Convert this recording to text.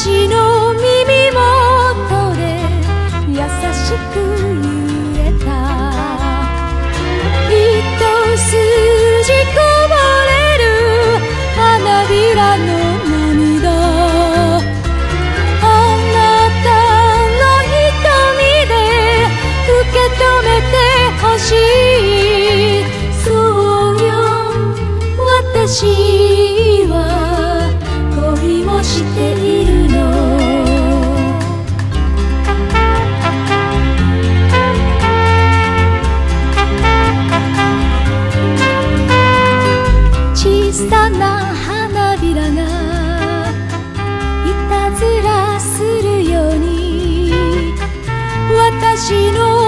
私の耳元で優しく揺れた。一筋こぼれる花びらの涙、あなたの瞳で受け止めてほしい。そうよ、私は恋をしているの。小さな花びらがいたずらするように私の